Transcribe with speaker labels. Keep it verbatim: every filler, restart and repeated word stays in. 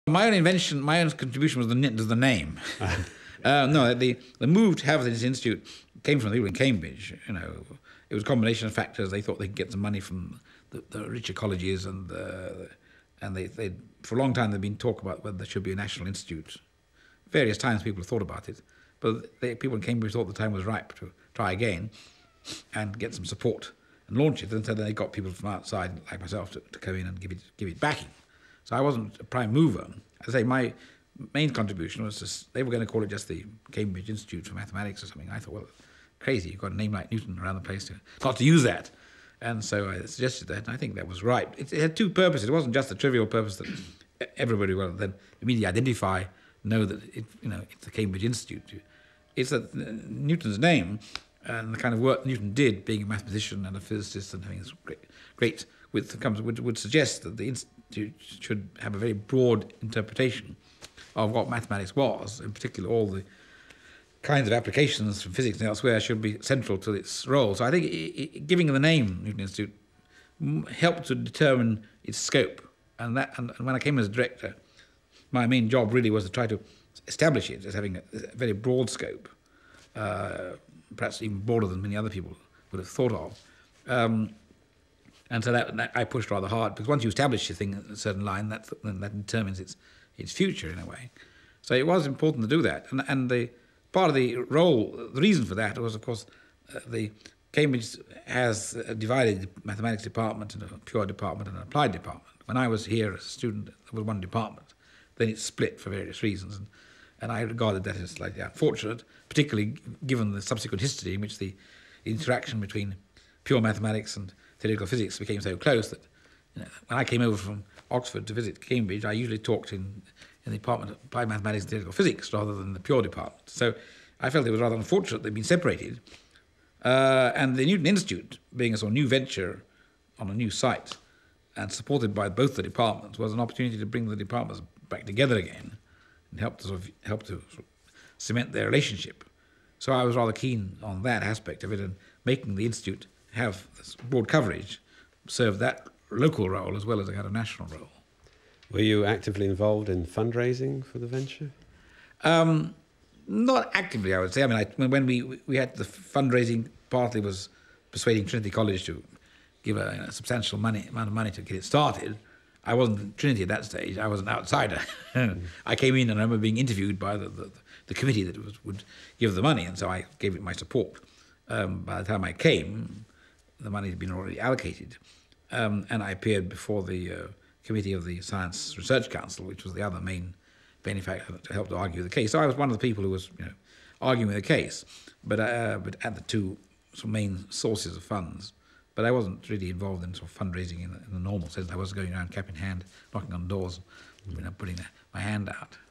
Speaker 1: My own invention, my own contribution was the, was the name. uh, no, the, the move to have this institute came from the people in Cambridge. You know, it was a combination of factors. They thought they could get some money from the, the richer colleges, and uh, and they, they for a long time there'd been talk about whether there should be a national institute. Various times people have thought about it, but they, people in Cambridge thought the time was ripe to try again and get some support and launch it. And so then they got people from outside, like myself, to, to come in and give it give it backing. So I wasn't a prime mover. As I say, my main contribution was just, they were going to call it just the Cambridge Institute for Mathematics or something. I thought, well, crazy, you've got a name like Newton around the place to not to use that. And so I suggested that, and I think that was right. It, it had two purposes. It wasn't just the trivial purpose that everybody will then immediately identify, know that it, you know, it's the Cambridge Institute. It's that Newton's name and the kind of work Newton did, being a mathematician and a physicist and having this great, great width comes would, would suggest that the institute should have a very broad interpretation of what mathematics was, in particular all the kinds of applications from physics and elsewhere should be central to its role. So I think it, it, giving the name Newton Institute helped to determine its scope. And, that, and, and when I came as director, my main job really was to try to establish it as having a, a very broad scope, uh, perhaps even broader than many other people would have thought of. Um, and so that, that I pushed rather hard, because once you establish a thing in a certain line, that, that determines its, its future in a way. So it was important to do that. And, and the part of the role, the reason for that was, of course, uh, the Cambridge has a divided mathematics department into a pure department and an applied department. When I was here as a student, there was one department. Then it split for various reasons, and, and I regarded that as slightly unfortunate, particularly given the subsequent history in which the interaction between pure mathematics and theoretical physics became so close that, you know, when I came over from Oxford to visit Cambridge, I usually talked in, in the department of applied mathematics and theoretical physics rather than the pure department. So I felt it was rather unfortunate they'd been separated. Uh, and the Newton Institute, being a sort of new venture on a new site and supported by both the departments, was an opportunity to bring the departments back together again and help to, sort of, help to sort of cement their relationship. So I was rather keen on that aspect of it, and making the Institute have this broad coverage serve that local role as well as a kind of national role.
Speaker 2: Were you actively involved in fundraising for the venture?
Speaker 1: Um, not actively, I would say. I mean, I, when we, we had the fundraising, partly was persuading Trinity College to give a, a substantial money, amount of money to get it started. I wasn't at Trinity at that stage. I was an outsider. Mm. I came in and I remember being interviewed by the, the, the committee that was, would give the money, and so I gave it my support. Um, by the time I came, the money had been already allocated, um, and I appeared before the uh, committee of the Science Research Council, which was the other main benefactor to help to argue the case. So I was one of the people who was, you know, arguing the case, but uh, but at the two sort of main sources of funds. But I wasn't really involved in sort of fundraising in the, in the normal sense. I was going around cap in hand, knocking on doors, you know, putting my hand out.